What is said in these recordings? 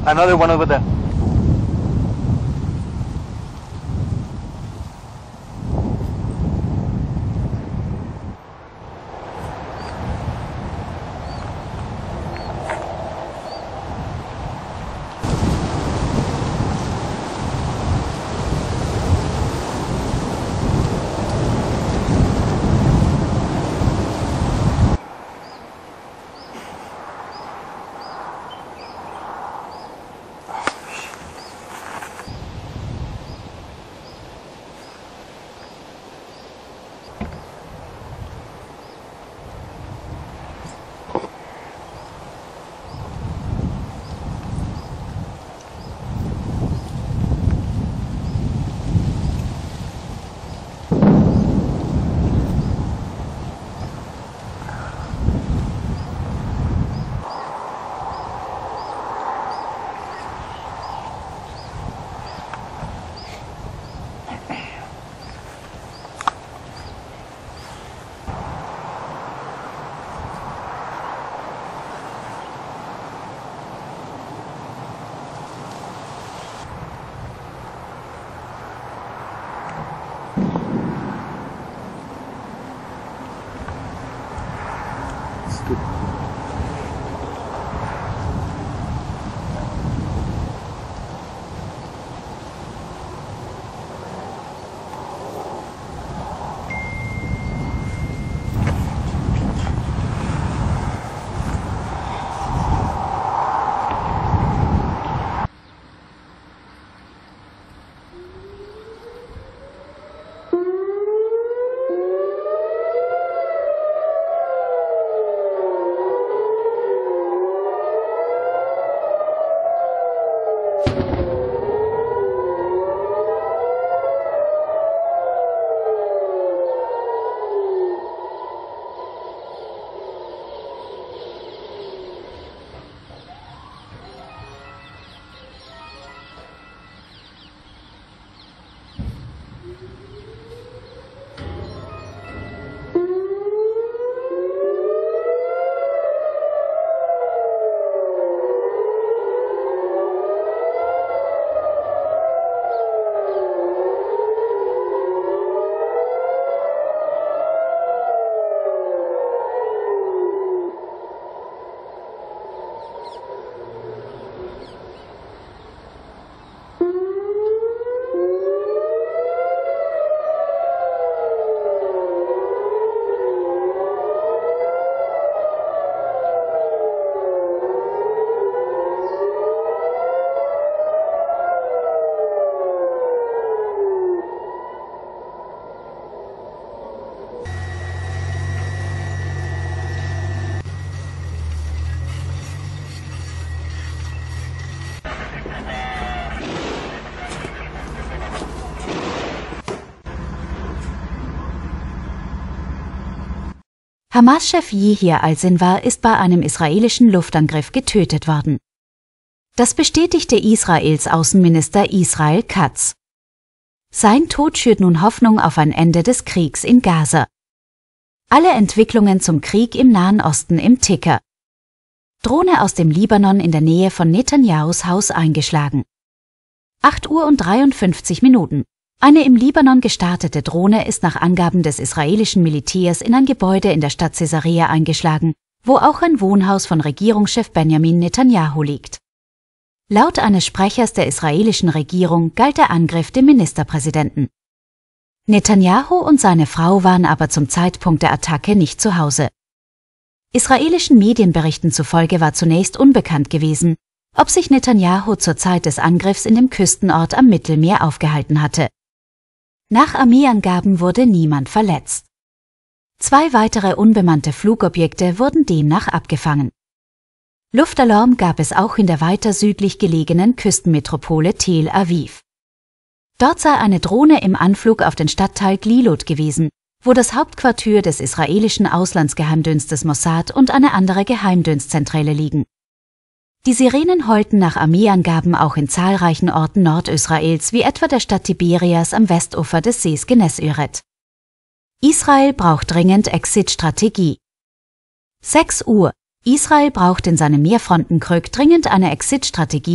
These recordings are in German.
Another one over there. Hamas-Chef Yehia al-Sinwar ist bei einem israelischen Luftangriff getötet worden. Das bestätigte Israels Außenminister Israel Katz. Sein Tod schürt nun Hoffnung auf ein Ende des Kriegs in Gaza. Alle Entwicklungen zum Krieg im Nahen Osten im Ticker. Drohne aus dem Libanon in der Nähe von Netanyahus Haus eingeschlagen. 8:53 Eine im Libanon gestartete Drohne ist nach Angaben des israelischen Militärs in ein Gebäude in der Stadt Caesarea eingeschlagen, wo auch ein Wohnhaus von Regierungschef Benjamin Netanyahu liegt. Laut eines Sprechers der israelischen Regierung galt der Angriff dem Ministerpräsidenten. Netanyahu und seine Frau waren aber zum Zeitpunkt der Attacke nicht zu Hause. Israelischen Medienberichten zufolge war zunächst unbekannt gewesen, ob sich Netanyahu zur Zeit des Angriffs in dem Küstenort am Mittelmeer aufgehalten hatte. Nach Armeeangaben wurde niemand verletzt. 2 weitere unbemannte Flugobjekte wurden demnach abgefangen. Luftalarm gab es auch in der weiter südlich gelegenen Küstenmetropole Tel Aviv. Dort sei eine Drohne im Anflug auf den Stadtteil Glilot gewesen, wo das Hauptquartier des israelischen Auslandsgeheimdienstes Mossad und eine andere Geheimdienstzentrale liegen. Die Sirenen heulten nach Armeeangaben auch in zahlreichen Orten Nordisraels, wie etwa der Stadt Tiberias am Westufer des Sees Gennesaret. Israel braucht dringend Exit-Strategie. 6 Uhr. Israel braucht in seinem Mehrfrontenkrieg dringend eine Exit-Strategie,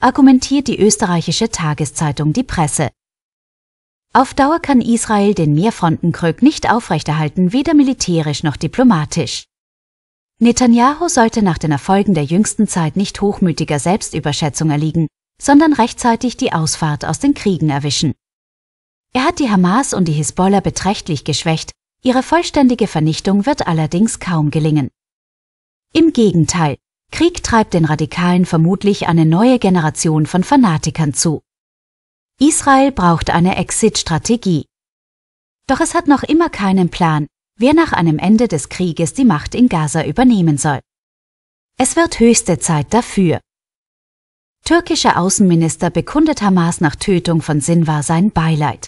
argumentiert die österreichische Tageszeitung Die Presse. Auf Dauer kann Israel den Mehrfrontenkrieg nicht aufrechterhalten, weder militärisch noch diplomatisch. Netanjahu sollte nach den Erfolgen der jüngsten Zeit nicht hochmütiger Selbstüberschätzung erliegen, sondern rechtzeitig die Ausfahrt aus den Kriegen erwischen. Er hat die Hamas und die Hisbollah beträchtlich geschwächt, ihre vollständige Vernichtung wird allerdings kaum gelingen. Im Gegenteil, Krieg treibt den Radikalen vermutlich eine neue Generation von Fanatikern zu. Israel braucht eine Exit-Strategie. Doch es hat noch immer keinen Plan, wer nach einem Ende des Krieges die Macht in Gaza übernehmen soll. Es wird höchste Zeit dafür. Türkischer Außenminister bekundet Hamas nach Tötung von Sinwar sein Beileid.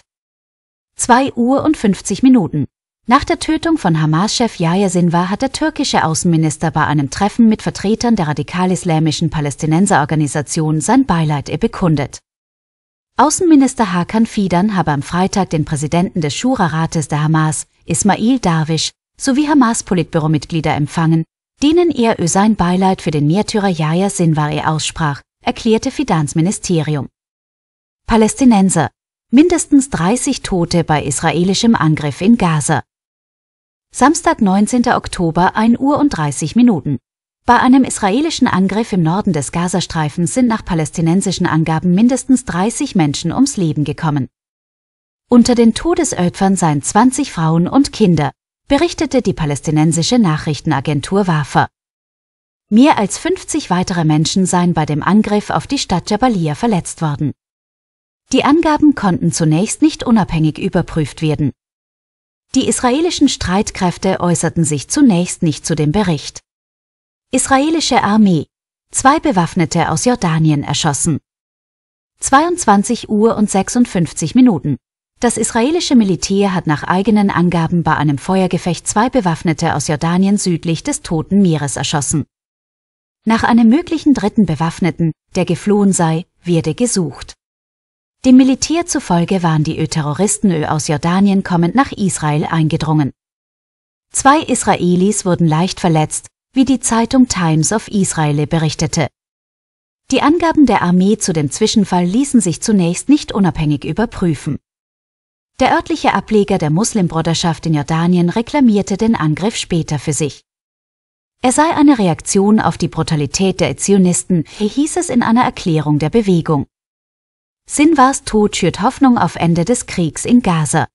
2:50 Nach der Tötung von Hamas-Chef Yahya Sinwar hat der türkische Außenminister bei einem Treffen mit Vertretern der radikal-islamischen Palästinenserorganisation sein Beileid bekundet. Außenminister Hakan Fidan habe am Freitag den Präsidenten des Schura-Rates der Hamas, Ismail Darwish, sowie Hamas-Politbüromitglieder empfangen, denen er sein Beileid für den Märtyrer Yahya Sinwar aussprach, erklärte Fidans Ministerium. Palästinenser: mindestens 30 Tote bei israelischem Angriff in Gaza. Samstag, 19. Oktober, 1:30 Bei einem israelischen Angriff im Norden des Gazastreifens sind nach palästinensischen Angaben mindestens 30 Menschen ums Leben gekommen. Unter den Todesopfern seien 20 Frauen und Kinder, berichtete die palästinensische Nachrichtenagentur Wafa. Mehr als 50 weitere Menschen seien bei dem Angriff auf die Stadt Jabalia verletzt worden. Die Angaben konnten zunächst nicht unabhängig überprüft werden. Die israelischen Streitkräfte äußerten sich zunächst nicht zu dem Bericht. Israelische Armee: 2 Bewaffnete aus Jordanien erschossen. 22:56 Das israelische Militär hat nach eigenen Angaben bei einem Feuergefecht 2 Bewaffnete aus Jordanien südlich des Toten Meeres erschossen. Nach einem möglichen dritten Bewaffneten, der geflohen sei, werde gesucht. Dem Militär zufolge waren die Terroristen aus Jordanien kommend nach Israel eingedrungen. 2 Israelis wurden leicht verletzt, wie die Zeitung Times of Israel berichtete. Die Angaben der Armee zu dem Zwischenfall ließen sich zunächst nicht unabhängig überprüfen. Der örtliche Ableger der Muslimbruderschaft in Jordanien reklamierte den Angriff später für sich. Er sei eine Reaktion auf die Brutalität der Zionisten, hieß es in einer Erklärung der Bewegung. Sinwars Tod schürt Hoffnung auf Ende des Kriegs in Gaza.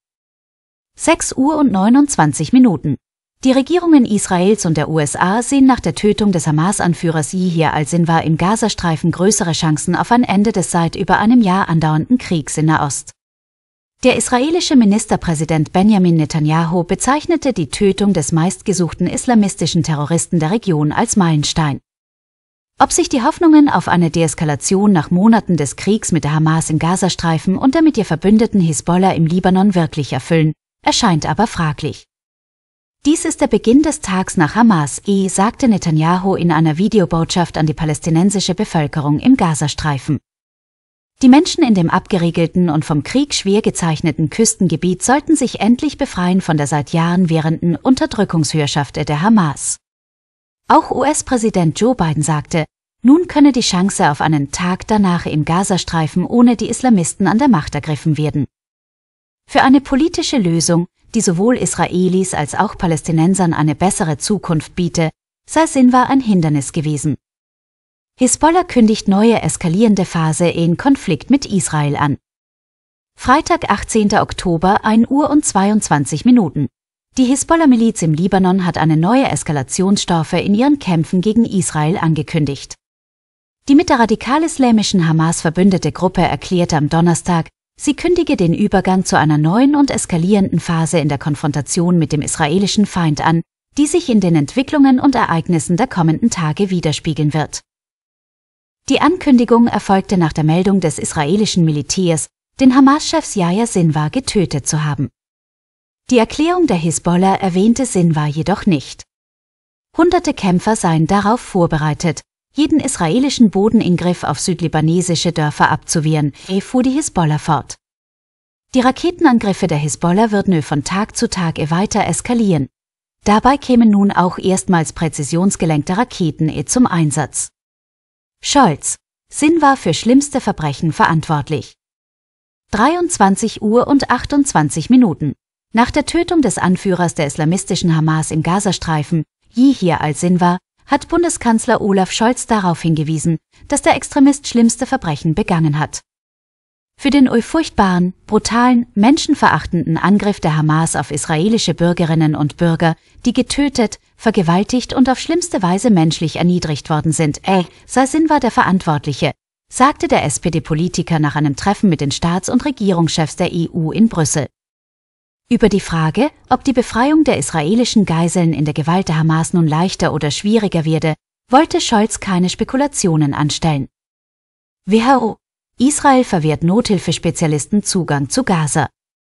6:29 Die Regierungen Israels und der USA sehen nach der Tötung des Hamas-Anführers Yahya al-Sinwar im Gazastreifen größere Chancen auf ein Ende des seit über einem Jahr andauernden Kriegs in Nahost. Der israelische Ministerpräsident Benjamin Netanjahu bezeichnete die Tötung des meistgesuchten islamistischen Terroristen der Region als Meilenstein. Ob sich die Hoffnungen auf eine Deeskalation nach Monaten des Kriegs mit der Hamas im Gazastreifen und der mit ihr verbündeten Hisbollah im Libanon wirklich erfüllen, erscheint aber fraglich. Dies ist der Beginn des Tags nach Hamas, sagte Netanjahu in einer Videobotschaft an die palästinensische Bevölkerung im Gazastreifen. Die Menschen in dem abgeriegelten und vom Krieg schwer gezeichneten Küstengebiet sollten sich endlich befreien von der seit Jahren währenden Unterdrückungsherrschaft der Hamas. Auch US-Präsident Joe Biden sagte, nun könne die Chance auf einen Tag danach im Gazastreifen ohne die Islamisten an der Macht ergriffen werden. Für eine politische Lösung, die sowohl Israelis als auch Palästinensern eine bessere Zukunft biete, sei Sinwar ein Hindernis gewesen. Hisbollah kündigt neue eskalierende Phase in Konflikt mit Israel an. Freitag, 18. Oktober, 1:22 Die Hisbollah-Miliz im Libanon hat eine neue Eskalationsstufe in ihren Kämpfen gegen Israel angekündigt. Die mit der radikal-islamischen Hamas verbündete Gruppe erklärte am Donnerstag, sie kündige den Übergang zu einer neuen und eskalierenden Phase in der Konfrontation mit dem israelischen Feind an, die sich in den Entwicklungen und Ereignissen der kommenden Tage widerspiegeln wird. Die Ankündigung erfolgte nach der Meldung des israelischen Militärs, den Hamas-Chef Yahya Sinwar getötet zu haben. Die Erklärung der Hisbollah erwähnte Sinwar jedoch nicht. Hunderte Kämpfer seien darauf vorbereitet, jeden israelischen Bodeningriff auf südlibanesische Dörfer abzuwehren, fuhr die Hisbollah fort. Die Raketenangriffe der Hisbollah würden von Tag zu Tag weiter eskalieren. Dabei kämen nun auch erstmals präzisionsgelenkte Raketen zum Einsatz. Scholz: Sinwar für schlimmste Verbrechen verantwortlich. 23 Uhr und 28 Minuten. Nach der Tötung des Anführers der islamistischen Hamas im Gazastreifen, Yahya al-Sinwar, hat Bundeskanzler Olaf Scholz darauf hingewiesen, dass der Extremist schlimmste Verbrechen begangen hat. Für den furchtbaren, brutalen, menschenverachtenden Angriff der Hamas auf israelische Bürgerinnen und Bürger, die getötet, vergewaltigt und auf schlimmste Weise menschlich erniedrigt worden sind, sei Sinwar der Verantwortliche, sagte der SPD-Politiker nach einem Treffen mit den Staats- und Regierungschefs der EU in Brüssel. Über die Frage, ob die Befreiung der israelischen Geiseln in der Gewalt der Hamas nun leichter oder schwieriger werde, wollte Scholz keine Spekulationen anstellen. WHO: Israel verwehrt Nothilfespezialisten Zugang zu Gaza.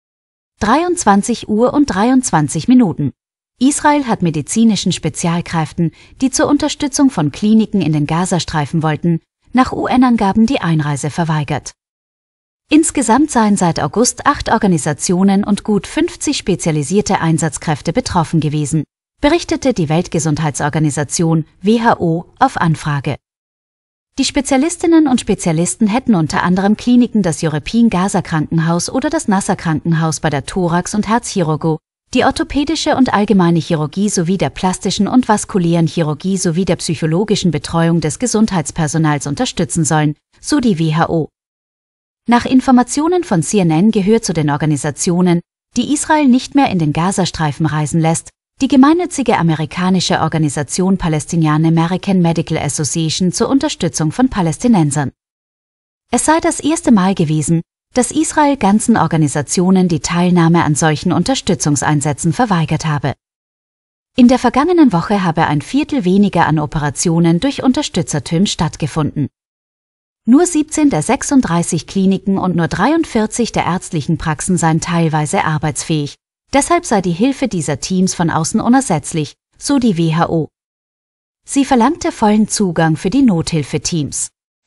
23 Uhr und 23 Minuten. Israel hat medizinischen Spezialkräften, die zur Unterstützung von Kliniken in den Gazastreifen wollten, nach UN-Angaben die Einreise verweigert. Insgesamt seien seit August 8 Organisationen und gut 50 spezialisierte Einsatzkräfte betroffen gewesen, berichtete die Weltgesundheitsorganisation WHO auf Anfrage. Die Spezialistinnen und Spezialisten hätten unter anderem Kliniken das European Gaza Krankenhaus oder das Nasser Krankenhaus bei der Thorax- und Herzchirurgie, die orthopädische und allgemeine Chirurgie sowie der plastischen und vaskulären Chirurgie sowie der psychologischen Betreuung des Gesundheitspersonals unterstützen sollen, so die WHO. Nach Informationen von CNN gehört zu den Organisationen, die Israel nicht mehr in den Gazastreifen reisen lässt, die gemeinnützige amerikanische Organisation Palestinian American Medical Association zur Unterstützung von Palästinensern. Es sei das erste Mal gewesen, dass Israel ganzen Organisationen die Teilnahme an solchen Unterstützungseinsätzen verweigert habe. In der vergangenen Woche habe ein Viertel weniger an Operationen durch Unterstützerteams stattgefunden. Nur 17 der 36 Kliniken und nur 43 der ärztlichen Praxen seien teilweise arbeitsfähig. Deshalb sei die Hilfe dieser Teams von außen unersetzlich, so die WHO. Sie verlangte vollen Zugang für die Nothilfeteams.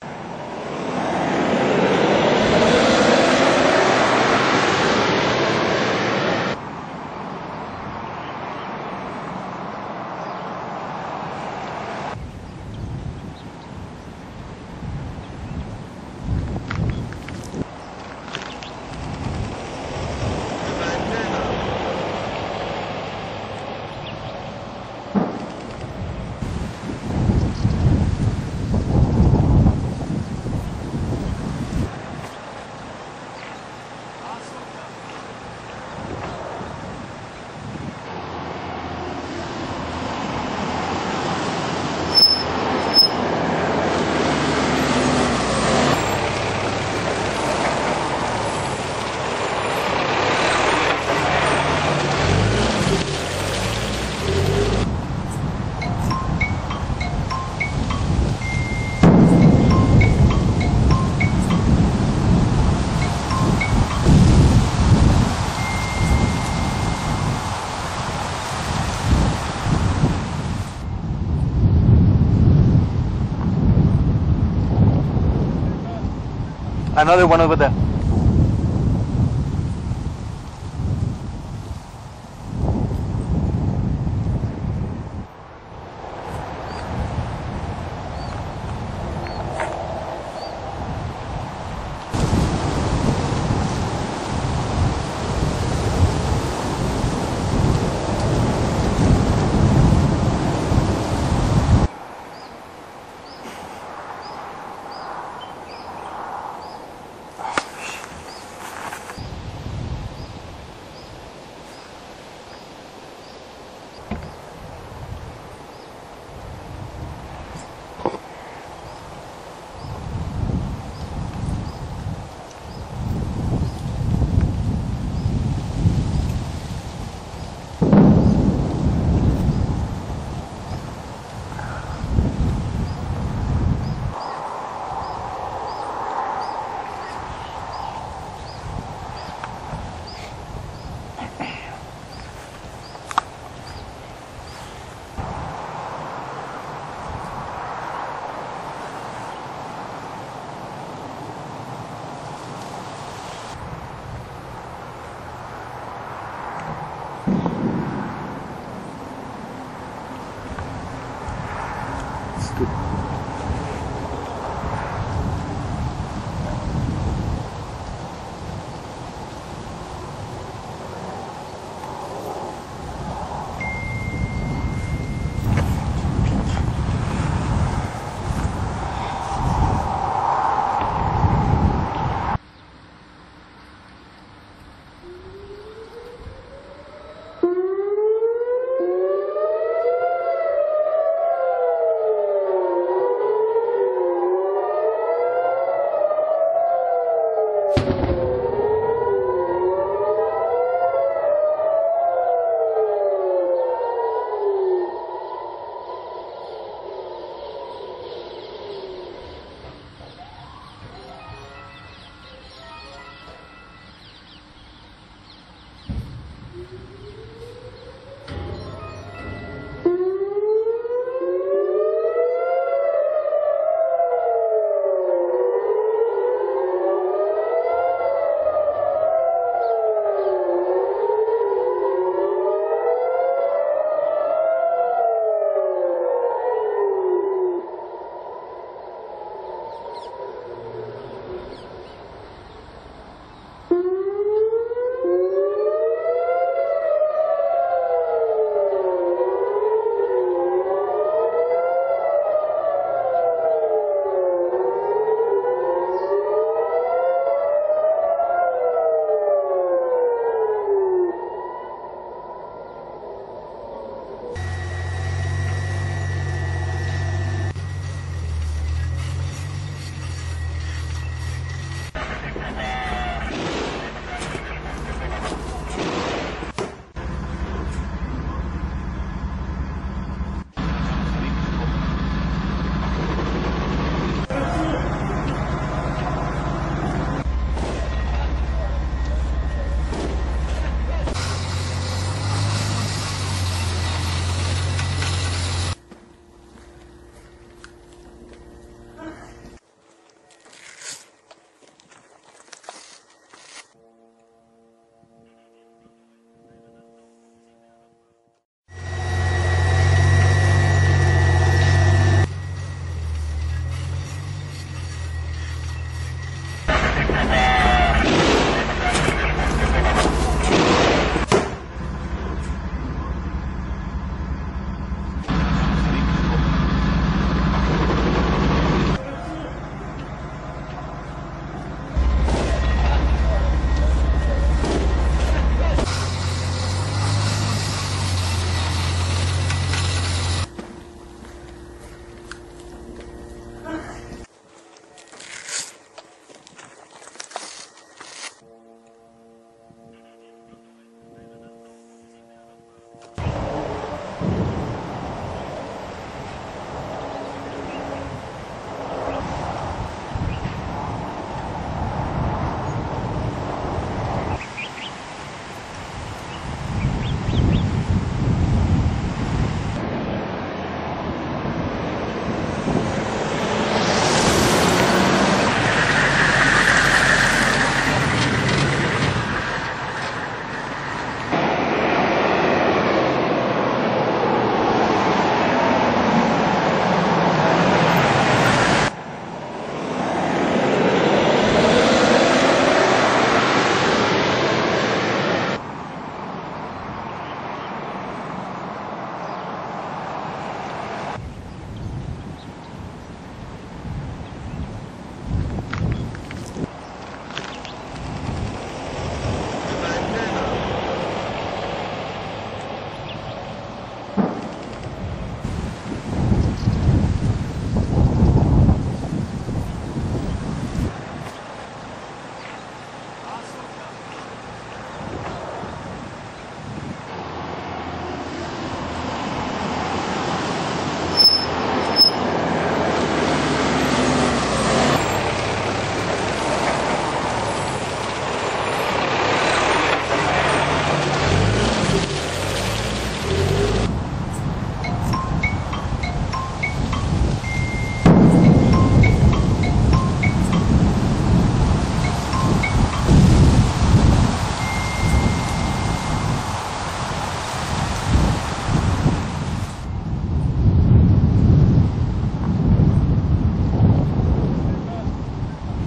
Another one over there.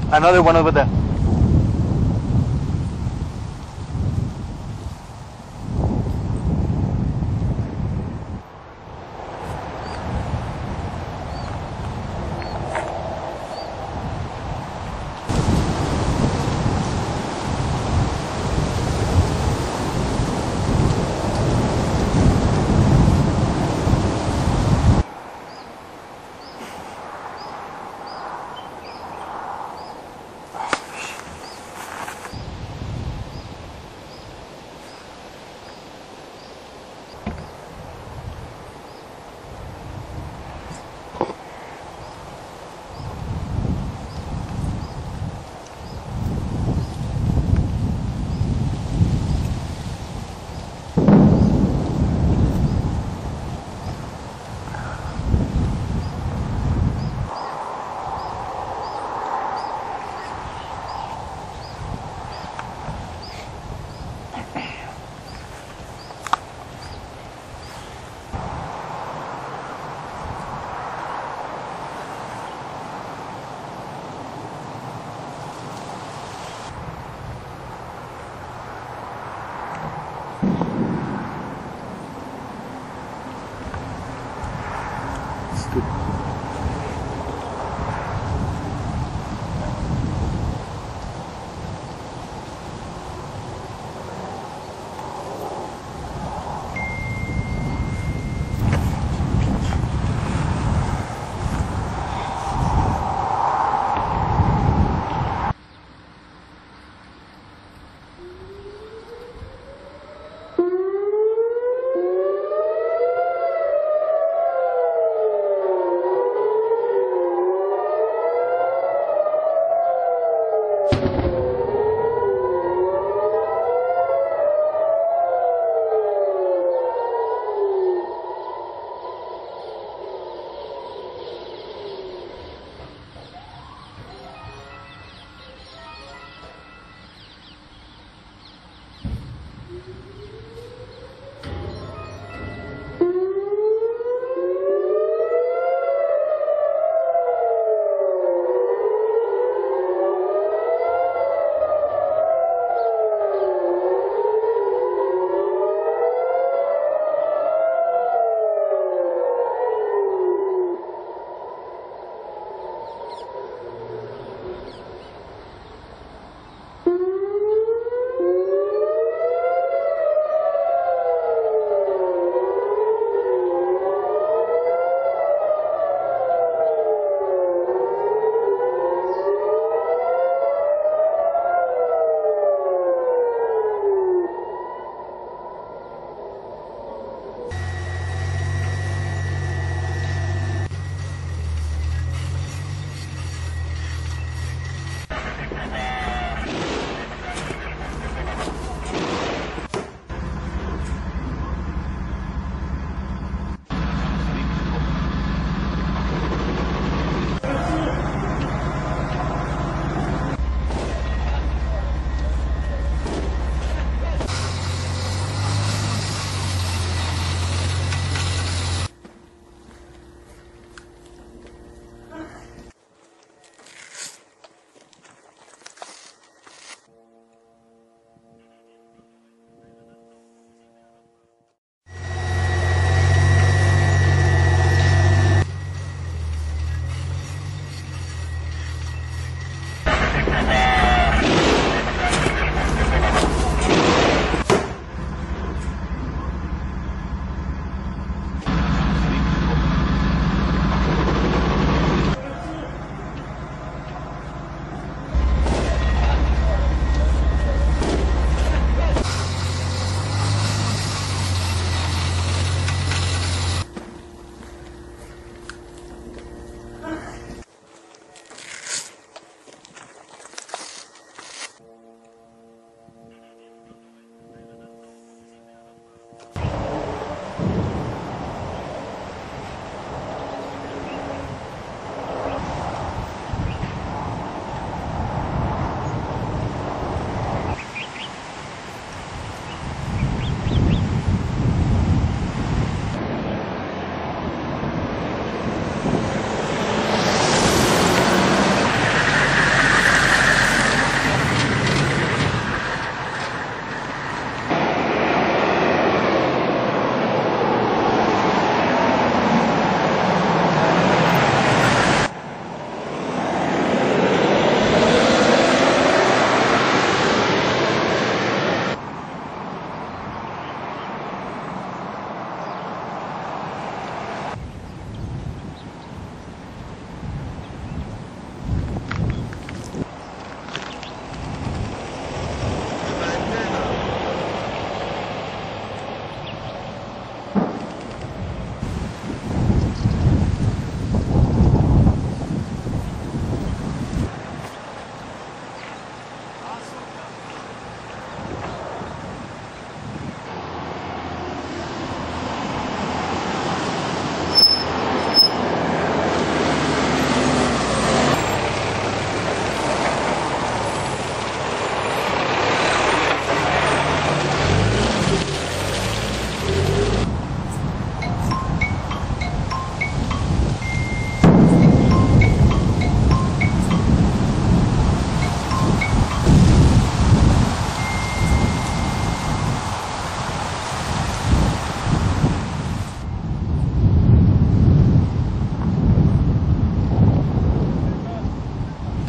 Another one over there.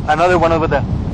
Another one over there.